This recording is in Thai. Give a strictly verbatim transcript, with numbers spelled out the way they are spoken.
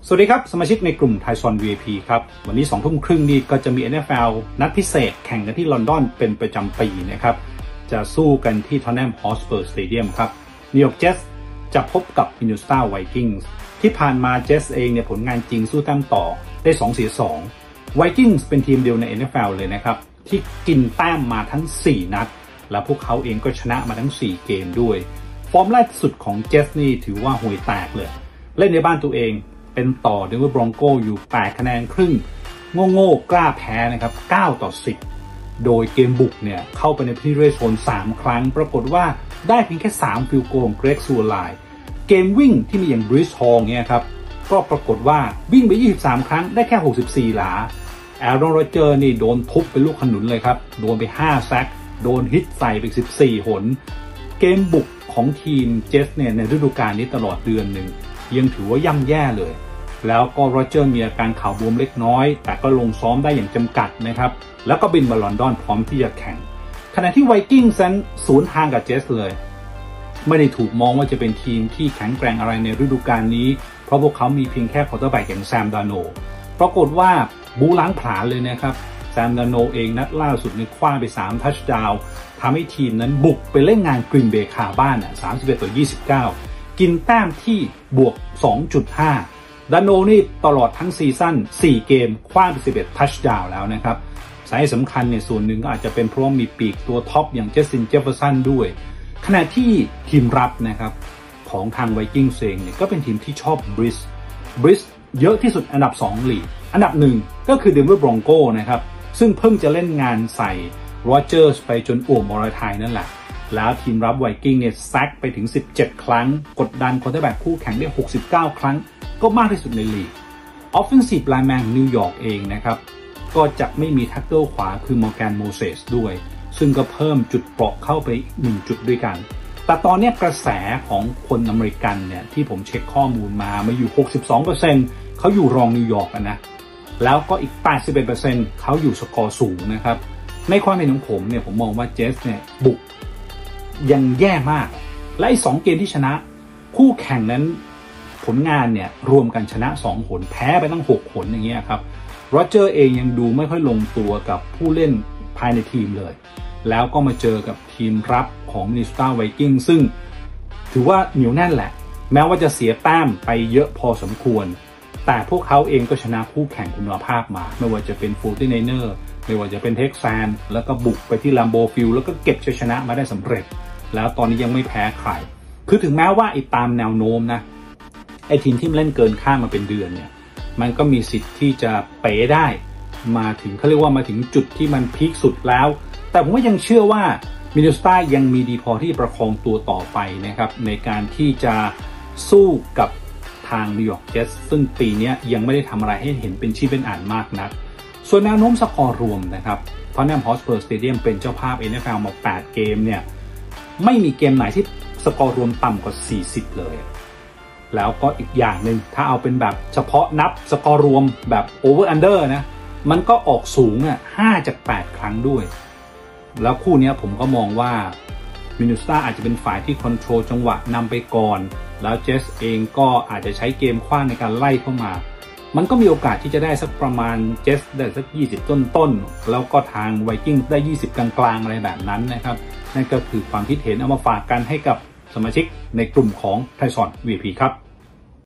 สวัสดีครับสมาชิกในกลุ่มไทซอน วี ไอ พี ครับวันนี้สองทุ่มครึ่งนี้ก็จะมี เอ็น เอฟ แอล นัดพิเศษแข่งกันที่ลอนดอนเป็นประจำปีนะครับจะสู้กันที่ท็อตแนมฮอตสเปอร์สเตเดียมครับนิวยอร์กเจ็ตส์จะพบกับมินนิโซตาไวกิ้งส์ที่ผ่านมาเจ็ตส์เองเนี่ยผลงานจริงสู้แต้มต่อได้สองเสียสองไวกิ้งส์เป็นทีมเดียวใน เอ็น เอฟ แอล เลยนะครับที่กินแต้มมาทั้งสี่นัดและพวกเขาเองก็ชนะมาทั้งสี่เกมด้วยฟอร์มล่าสุดของเจ็ตส์นี่ถือว่าห่วยแตกเลยเล่นในบ้านตัวเองเป็นต่อเดนเวอร์บรอนโกอยู่แปดคะแนนครึ่งโง่ๆกล้าแพ้นะครับเก้าต่อสิบโดยเกมบุกเนี่ยเข้าไปในพื้นที่เรดโซนสามครั้งปรากฏว่าได้เพียงแค่สามฟิลด์โกลของเกรกซัวไลน์เกมวิ่งที่มีอย่างบริชฮอลเนี่ยครับก็ปรากฏว่าวิ่งไปยี่สิบสามครั้งได้แค่หกสิบสี่หลาแอรอน โรเจอร์นี่โดนทุบเป็นลูกขนุนเลยครับโดนไปห้าแซคโดนฮิตใส่ไปสิบสี่หนเกมบุกของทีมเจสเนี่ยในฤดูกาลนี้ตลอดเดือนหนึ่งยังถือว่าย่ำแย่เลยแล้วก็โรเจอร์มีอาการเข่าบวมเล็กน้อยแต่ก็ลงซ้อมได้อย่างจำกัดนะครับแล้วก็บินมาลอนดอนพร้อมที่จะแข่งขณะที่ไวกิ้งส์นั้นศูนย์ทางกับเจสเลยไม่ได้ถูกมองว่าจะเป็นทีมที่แข็งแกร่งอะไรในฤดูกาลนี้เพราะพวกเขามีเพียงแค่ควอเตอร์แบ็กอย่างแซมดาโนปรากฏว่าบูล้างผลาญเลยนะครับแซมดาโนเองนัดล่าสุดในคว้าไปสามทัชดาวน์ทำให้ทีมนั้นบุกไปเล่นงานกรีนเบย์คาบ้านอ่ะสามสิบเอ็ดต่อยี่สิบเก้ากินแต้มที่บวก สองจุดห้าดาโนนี่ตลอดทั้งซีซั่นสี่เกมคว้าไปสิบเอ็ดทัชดาวน์แล้วนะครับสาเหตุสำคัญเนี่ยส่วนหนึ่งก็อาจจะเป็นเพราะมีปีกตัวท็อปอย่างเจสซินเจฟเฟอร์สันด้วยขณะที่ทีมรับนะครับของทางไวกิ้งส์เองเนี่ยก็เป็นทีมที่ชอบบริสบริสเยอะที่สุดอันดับสองลีกอันดับหนึ่งก็คือเดนเวอร์บรอนโกนะครับซึ่งเพิ่งจะเล่นงานใส่โรเจอร์สไปจนอ่วมมรทัยนั่นแหละแล้วทีมรับไวกิ้งเนี่ยแซกไปถึงสิบเจ็ดครั้งกดดันควอเตอร์แบ็กคู่แข่งได้หกสิบเก้าครั้งก็มากที่สุดในลีก Offensive Lineman นิวยอร์กเองนะครับก็จะไม่มีแท็กเกิลขวาคือมอร์แกนโมเซสด้วยซึ่งก็เพิ่มจุดเปราะเข้าไปหนึ่งจุดด้วยกันแต่ตอนนี้กระแสของคนอเมริกันเนี่ยที่ผมเช็คข้อมูลมามาอยู่ หกสิบสองเปอร์เซ็นต์ เขาอยู่รองนิวยอร์กนะแล้วก็อีก แปดสิบเอ็ดเปอร์เซ็นต์ เขาอยู่สกอร์สูงนะครับในความเห็นของผมเนี่ยผมมองว่าเจสเนี่ยบุกยังแย่มากและไอ้สองเกมที่ชนะคู่แข่งนั้นผลงานเนี่ยรวมกันชนะสองหนแพ้ไปตั้งหกหนอย่างเงี้ยครับโรเจอร์เองยังดูไม่ค่อยลงตัวกับผู้เล่นภายในทีมเลยแล้วก็มาเจอกับทีมรับของมินนิโซตาไวกิ้งซึ่งถือว่าเหนียวแน่นแหละแม้ว่าจะเสียแต้มไปเยอะพอสมควรแต่พวกเขาเองก็ชนะคู่แข่งคุณภาพมาไม่ว่าจะเป็นโฟร์ตี้ไนเนอร์ไม่ว่าจะเป็นเท็กซัสแล้วก็บุกไปที่ลัมโบฟิลด์แล้วก็เก็บชัยชนะมาได้สำเร็จแล้วตอนนี้ยังไม่แพ้ใครคือถึงแม้ว่าไอ้ตามแนวโน้มนะไอ้ทีมที่เล่นเกินค่ามาเป็นเดือนเนี่ยมันก็มีสิทธิ์ที่จะเป๋ได้มาถึงเขาเรียกว่ามาถึงจุดที่มันพีคสุดแล้วแต่ผมก็ยังเชื่อว่ามินนิโซตายังมีดีพอที่ประคองตัวต่อไปนะครับในการที่จะสู้กับทางนิวยอร์กเจ็ตส์ซึ่งปีนี้ยังไม่ได้ทำอะไรให้เห็นเป็นชิ้นเป็นอันมากนักส่วนแนวโน้มสกอร์รวมนะครับท็อตแนมฮอตสเปอร์สเตเดียมเป็นเจ้าภาพ เอ็น เอฟ แอล มาแปดเกมเนี่ยไม่มีเกมไหนที่สกอร์รวมต่ำกว่าสี่สิบเลยแล้วก็อีกอย่างหนึ่งถ้าเอาเป็นแบบเฉพาะนับสกอร์รวมแบบโอเวอร์อันเดอร์นะมันก็ออกสูงอ่ะห้าจากแปดครั้งด้วยแล้วคู่นี้ผมก็มองว่ามินนิโซตาอาจจะเป็นฝ่ายที่คอนโทรลจังหวะนำไปก่อนแล้วเจสเองก็อาจจะใช้เกมขว้างในการไล่เข้ามามันก็มีโอกาสที่จะได้สักประมาณเจสได้สักยี่สิบต้นๆแล้วก็ทางไวกิ้งได้ยี่สิบกลางๆอะไรแบบนั้นนะครับนั่นก็คือความคิดเห็นเอามาฝากกันให้กับสมาชิกในกลุ่มของไทซอน วี ไอ พี ครับ